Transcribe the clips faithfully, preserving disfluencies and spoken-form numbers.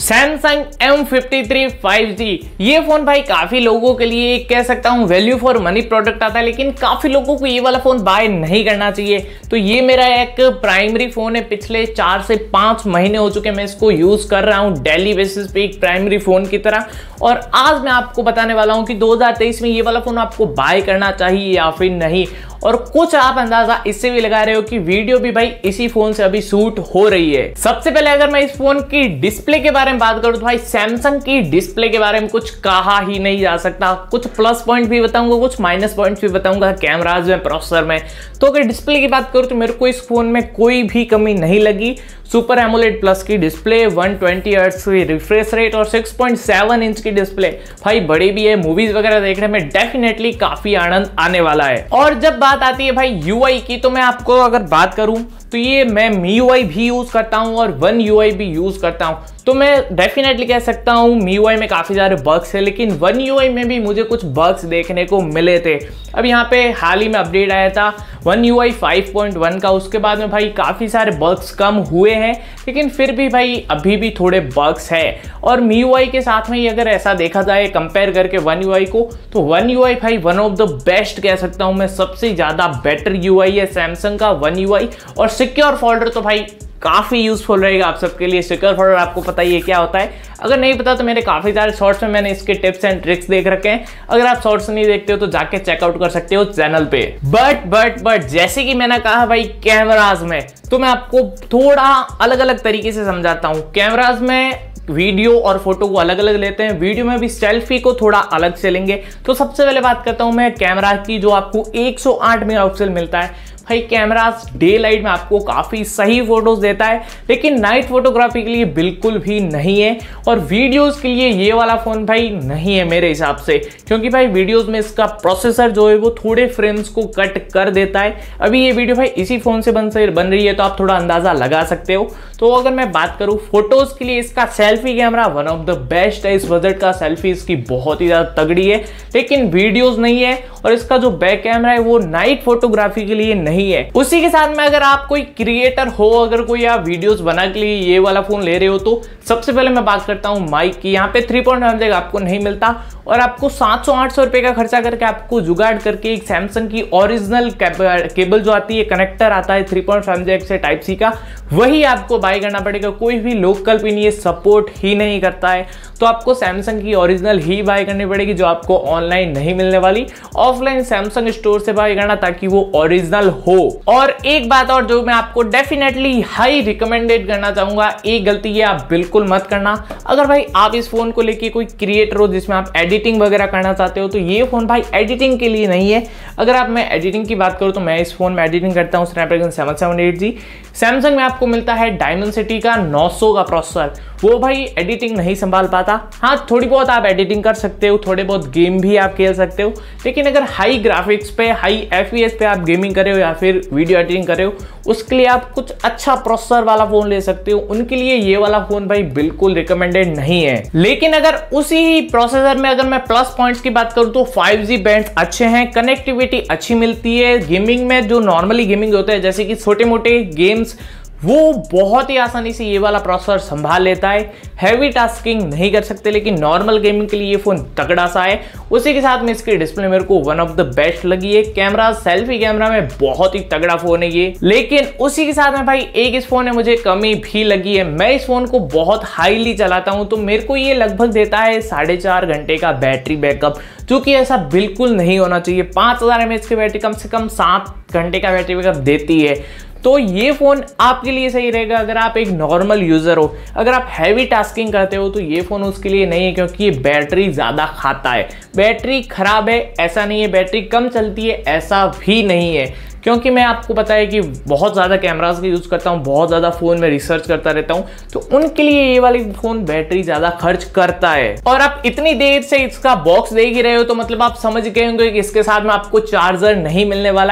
Samsung M fifty three five G ये phone भाई काफी लोगों के लिए कह सकता हूं वैल्यू फॉर मनी प्रोडक्ट आता है, लेकिन काफी लोगों को ये वाला फोन बाय नहीं करना चाहिए। तो ये मेरा एक प्राइमरी फोन है, पिछले चार से पांच महीने हो चुके मैं इसको यूज कर रहा हूं डेली बेसिस पे एक प्राइमरी फोन की तरह। और आज मैं आपको बताने वाला हूं कि दो हज़ार तेईस में ये वाला फोन आपको बाय करना चाहिए या फिर नहीं। और कुछ आप अंदाजा इससे भी लगा रहे हो कि वीडियो भी भाई इसी फोन से अभी शूट हो रही है। सबसे पहले अगर मैं इस फोन की डिस्प्ले के बारे में बात करूं तो भाई सैमसंग की डिस्प्ले के बारे में कुछ कहा ही नहीं जा सकता। कुछ प्लस पॉइंट भी बताऊंगा, कुछ माइनस पॉइंट्स भी बताऊंगा कैमराज में, प्रोसेसर में। तो अगर डिस्प्ले की बात करूं तो मेरे को इस फोन में कोई भी कमी नहीं लगी। सुपर एमोलेड प्लस की डिस्प्ले, वन ट्वेंटी हर्ट्ज की रिफ्रेश रेट और सिक्स पॉइंट सेवन इंच की डिस्प्ले भाई बड़ी भी है। मूवीज वगैरह देखने में डेफिनेटली काफी आनंद आने वाला है। और जब बात आती है भाई यूआई की, तो मैं आपको अगर बात करूं तो ये मैं मी यू आई भी यूज करता हूं और वन यू आई भी यूज करता हूं। तो मैं डेफिनेटली कह सकता हूं मी यू आई में काफी सारे बग्स है, लेकिन वन यू आई में भी मुझे कुछ बग्स देखने को मिले थे। अब यहाँ पे हाल ही में अपडेट आया था one U I five point one का, उसके बाद में भाई काफी सारे बग्स कम हुए हैं, लेकिन फिर भी भाई अभी भी थोड़े बग्स है। और मी यू आई के साथ में अगर ऐसा देखा जाए कंपेयर करके वन यू आई को, तो वन यू आई भाई वन ऑफ द बेस्ट कह सकता हूं मैं, सबसे ज्यादा बेटर यू आई है सैमसंग का वन यू आई। और सिक्योर फोल्डर तो भाई काफी यूजफुल रहेगा आप सबके लिए। सिक्योर फोल्डर आपको पता ही है क्या होता है, अगर नहीं पता तो मेरे काफी सारे शॉर्ट्स में मैंने इसके टिप्स एंड ट्रिक्स देख रखे हैं। अगर आप शॉर्ट्स नहीं देखते हो तो जाके चेकआउट कर सकते हो चैनल पे। बट बट बट जैसे कि मैंने कहा भाई कैमराज में, तो मैं आपको थोड़ा अलग अलग तरीके से समझाता हूँ। कैमराज में वीडियो और फोटो को अलग अलग लेते हैं, वीडियो में भी सेल्फी को थोड़ा अलग से लेंगे। तो सबसे पहले बात करता हूं मैं कैमरा की, जो आपको एक सौ आठ मेगापिक्सल मिलता है। भाई कैमरा डे लाइट में आपको काफी सही फोटोज देता है, लेकिन नाइट फोटोग्राफी के लिए बिल्कुल भी नहीं है। और वीडियोस के लिए ये वाला फोन भाई नहीं है मेरे हिसाब से, क्योंकि भाई वीडियोस में इसका प्रोसेसर जो है वो थोड़े फ्रेम्स को कट कर देता है। अभी ये वीडियो भाई इसी फोन से बन से बन रही है, तो आप थोड़ा अंदाजा लगा सकते हो। तो अगर मैं बात करूं फोटोज के लिए, इसका selfie camera one of the best है। इस बजट का सेल्फी इसकी बहुत ही ज्यादा तगड़ी है, लेकिन वीडियोज नहीं है। और इसका जो बैक कैमरा है वो नाइट फोटोग्राफी के लिए नहीं है। उसी के साथ में अगर आप कोई क्रिएटर हो, अगर कोई आप वीडियोस बना के लिए ये वाला फोन ले रहे हो, तो सबसे पहले मैं बात करता हूं माइक की। यहाँ पे थ्री पॉइंट फाइव जैक आपको नहीं मिलता, और आपको सात सौ आठ सौ रुपए का खर्चा करके आपको जुगाड़ करके एक सैमसंग की ओरिजिनल केबल जो आती है, कनेक्टर आता है थ्री पॉइंट फाइव जैक से टाइप सी का, वही आपको बाय करना पड़ेगा। कोई भी लोकल पिन ये सपोर्ट ही नहीं करता है, तो आपको सैमसंग की ओरिजिनल ही बाय करनी पड़ेगी, जो आपको ऑनलाइन नहीं मिलने वाली। ऑफलाइन सैमसंग स्टोर से बाय करना ताकि वो ओरिजिनल हो। और एक बात और जो मैं आपको डेफिनेटली हाई रिकमेंडेड करना चाहूंगा, एक गलती ये आप बिल्कुल मत करना। अगर भाई आप इस फोन को लेके कोई क्रिएटर हो जिसमें आप एडिटिंग वगैरह करना चाहते हो, तो ये फोन भाई एडिटिंग के लिए नहीं है। अगर आप मैं एडिटिंग की बात करूं तो मैं इस फोन में एडिटिंग करता हूं Snapdragon seven seven eight G. Samsung में आपको मिलता है डायमेंसिटी का नौ सौ का प्रोसेसर, वो भाई एडिटिंग नहीं संभाल पाता। हाँ, थोड़ी बहुत आप एडिटिंग कर सकते हो, थोड़े बहुत गेम भी आप खेल सकते हो, लेकिन अगर हाई ग्राफिक्स पे, हाई एफपीएस पे आप गेमिंग कर रहे हो या फिर वीडियो एडिटिंग कर रहे हो, उसके लिए आप कुछ अच्छा प्रोसेसर वाला फोन ले सकते हो। उनके लिए ये वाला फोन भाई बिल्कुल रिकमेंडेड नहीं है। लेकिन अगर उसी प्रोसेसर में अगर मैं प्लस पॉइंट्स की बात करूं तो फाइव जी बैंड अच्छे हैं, कनेक्टिविटी अच्छी मिलती है। गेमिंग में जो नॉर्मली गेमिंग होता है, जैसे कि छोटे मोटे गेम्स, वो बहुत ही आसानी से ये वाला प्रोसेसर संभाल लेता है। हैवी टास्किंग नहीं कर सकते, लेकिन नॉर्मल गेमिंग के लिए ये फोन तगड़ा सा है। उसी के साथ में इसकी डिस्प्ले मेरे को वन ऑफ द बेस्ट लगी है। कैमरा, सेल्फी कैमरा में बहुत ही तगड़ा फोन है ये। लेकिन उसी के साथ में भाई एक इस फोन में मुझे कमी भी लगी है। मैं इस फोन को बहुत हाईली चलाता हूं, तो मेरे को ये लगभग देता है साढ़े चार घंटे का बैटरी बैकअप, जो कि ऐसा बिल्कुल नहीं होना चाहिए। पांच हजार एम एच की बैटरी कम से कम सात घंटे का बैटरी बैकअप देती है। तो ये फोन आपके लिए सही रहेगा अगर आप एक नॉर्मल यूजर हो। अगर आप हैवी टास्किंग करते हो तो ये फोन उसके लिए नहीं है, क्योंकि ये बैटरी ज्यादा खाता है। बैटरी खराब है ऐसा नहीं है, बैटरी कम चलती है ऐसा भी नहीं है, क्योंकि मैं आपको पता है कि बहुत ज़्यादा कैमरास का यूज़ करता हूँ, बहुत ज़्यादा फ़ोन में रिसर्च करता रहता हूँ, तो उनके लिए ये वाली फ़ोन बैटरी ज़्यादा खर्च करता है। और आप इतनी देर से इसका बॉक्स देख ही रहे हो, तो मतलब आप समझ गए होंगे कि इसके साथ में आपको चार्जर नहीं मिलने वाला है।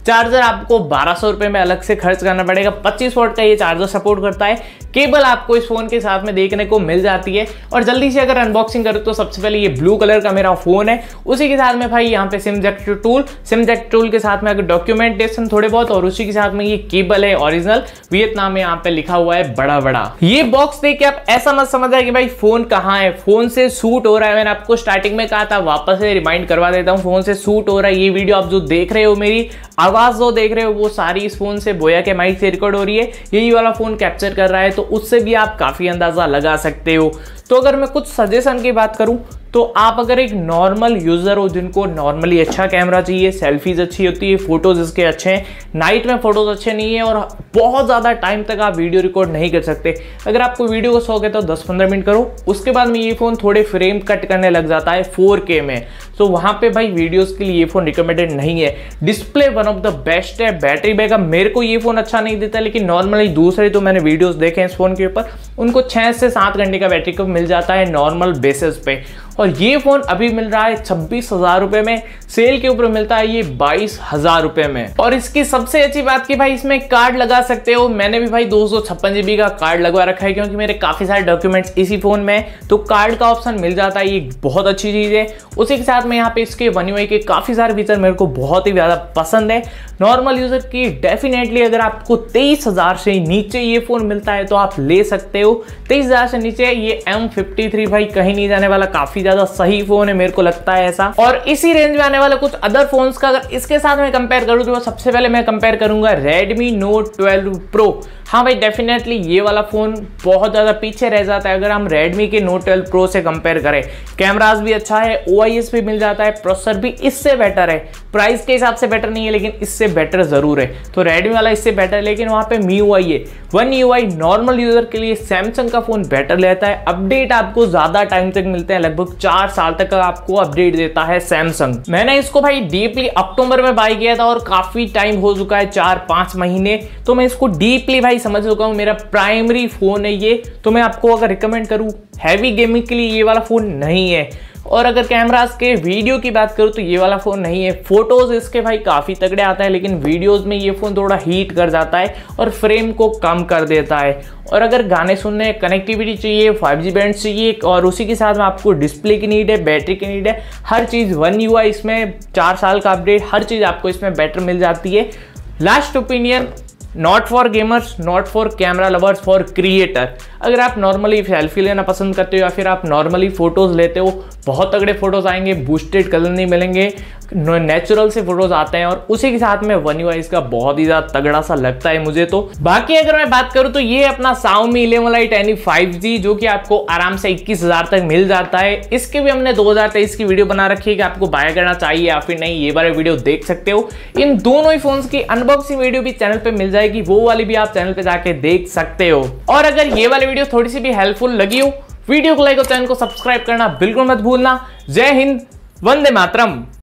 चार्जर आपको बारह सौ रुपए में अलग से खर्च करना पड़ेगा। पच्चीस वॉट का ये चार्जर सपोर्ट करता है। केबल आपको इस फोन के साथ में देखने को मिल जाती है। और जल्दी से अगर अनबॉक्सिंग करूँ तो सबसे पहले ये ब्लू कलर का मेरा फोन है, उसी के साथ में भाई यहाँ पे SIM jack tool, SIM jack tool के साथ में अगर डॉक्यूमेंटेशन थोड़े बहुत, और उसी के साथ में ये केबल है ओरिजिनल वियतनाम में यहाँ पे लिखा हुआ है बड़ा बड़ा। ये बॉक्स देख के आप ऐसा मत समझ आए कि भाई फोन कहाँ है, फोन से शूट हो रहा है। मैंने आपको स्टार्टिंग में कहा था, वापस से रिमाइंड करवा देता हूँ, फोन से शूट हो रहा है। ये वीडियो आप जो देख रहे हो, मेरी आवाज जो देख रहे हो, वो सारी इस फोन से बोया के माइक से रिकॉर्ड हो रही है। यही वाला फोन कैप्चर कर रहा है, तो उससे भी आप काफी अंदाजा लगा सकते हो। तो अगर मैं कुछ सजेशन की बात करूं तो आप अगर एक नॉर्मल यूजर हो जिनको नॉर्मली अच्छा कैमरा चाहिए, सेल्फीज अच्छी होती है, फोटोज इसके अच्छे हैं, नाइट में फोटोज अच्छे नहीं है और बहुत ज़्यादा टाइम तक आप वीडियो रिकॉर्ड नहीं कर सकते, अगर आपको वीडियो को शौक है तो दस पंद्रह मिनट करो, उसके बाद में ये फ़ोन थोड़े फ्रेम कट करने लग जाता है फोर के में, तो वहाँ पे भाई वीडियोस के लिए ये फ़ोन रिकमेंडेड नहीं है। Display one of the best है। बैटरी बैकअप मेरे को ये फ़ोन अच्छा नहीं देता, लेकिन नॉर्मली दूसरे तो मैंने वीडियोस देखे हैं इस फ़ोन के ऊपर, उनको छः से सात घंटे का बैटरी बैकअप मिल जाता है नॉर्मल बेसिस पे। और ये फोन अभी मिल रहा है छब्बीस हजार रुपए में, सेल के ऊपर मिलता है ये बाईस हजार रुपए में। और इसकी सबसे अच्छी बात की भाई इसमें कार्ड लगा सकते हो। मैंने भी भाई दो सौ छप्पन जीबी का कार्ड लगवा रखा है, क्योंकि मेरे काफी सारे डॉक्यूमेंट्स इसी फोन में है, तो कार्ड का ऑप्शन मिल जाता है, ये बहुत अच्छी चीज है। उसी के साथ में यहाँ पे इसके वन यू आई के काफी सारे फीचर मेरे को बहुत ही ज्यादा पसंद है। नॉर्मल यूजर की डेफिनेटली अगर आपको तेईस हजार से नीचे ये फोन मिलता है तो आप ले सकते हो। तेईस हजार से नीचे ये एम फिफ्टी थ्री भाई कहीं नहीं जाने वाला, काफी ज्यादा सही फोन है, मेरे को लगता है ऐसा। और इसी रेंज में आने वाले कुछ अदर फोन्स का अगर इसके साथ मैं कंपेयर करूं तो सबसे पहले मैं कंपेयर करूंगा Redmi Note ट्वेल्व Pro। हाँ भाई डेफिनेटली ये वाला फोन बहुत ज्यादा पीछे रह जाता है अगर हम Redmi के Note ट्वेल्व Pro से कंपेयर करें। कैमरास भी अच्छा है, ओ आई एस भी मिल जाता है, प्रोसेसर भी इससे बेटर है, प्राइस के हिसाब से बेटर नहीं है लेकिन इससे बेटर जरूर है। तो Redmi वाला इससे बेटर है, लेकिन वहाँ पे M I U I है, one U I normal user के लिए सैमसंग का फोन बेटर लेता है। अपडेट आपको ज्यादा टाइम तक मिलते हैं, लगभग चार साल तक का आपको अपडेट देता है सैमसंग। मैंने इसको भाई डीपली अक्टूबर में बाय किया था और काफी टाइम हो चुका है, चार पांच महीने, तो मैं इसको डीपली भाई समझ चुका हूँ। मेरा प्राइमरी फोन है ये, तो मैं आपको अगर रिकमेंड करूँ हैवी गेमिंग के लिए ये वाला फोन नहीं है। और अगर कैमरास के वीडियो की बात करूँ तो ये वाला फ़ोन नहीं है। फोटोज़ इसके भाई काफ़ी तगड़े आता है, लेकिन वीडियोज़ में ये फ़ोन थोड़ा हीट कर जाता है और फ्रेम को कम कर देता है। और अगर गाने सुनने, कनेक्टिविटी चाहिए, फाइव जी बैंड चाहिए, और उसी के साथ में आपको डिस्प्ले की नीड है, बैटरी की नीड है, हर चीज़ वन यू आई इसमें चार साल का अपडेट, हर चीज़ आपको इसमें बेटर मिल जाती है। Last opinion, not for gamers, not for camera lovers, for creator. अगर आप नॉर्मली सेल्फी लेना पसंद करते हो या फिर आप नॉर्मली फोटोज़ लेते हो, बहुत तगड़े फोटोज़ आएंगे, बूस्टेड कलर नहीं मिलेंगे, नेचुरल से फोटोज आते हैं, और उसी के साथ में वन यू आई इसका बहुत ही ज्यादा तगड़ा सा लगता है मुझे तो। बाकी अगर मैं बात करूं तो ये अपना Xiaomi eleven lite N E five G, जो कि आपको आराम से इक्कीस हजार तक मिल जाता है। इसके भी हमने दो हज़ार तेईस की वीडियो बना रखी है कि आपको बाय करना चाहिए या फिर नहीं, ये वाले वीडियो देख सकते हो। इन दोनों ही फोन्स की अनबॉक्सिंग वीडियो भी चैनल पे मिल जाएगी, वो वाली भी आप चैनल पे जाके देख सकते हो। और अगर ये वाली वीडियो थोड़ी सी भी हेल्पफुल लगी हो, वीडियो को लाइक और चैनल को सब्सक्राइब करना बिल्कुल मत भूलना। जय हिंद, वंदे मातरम।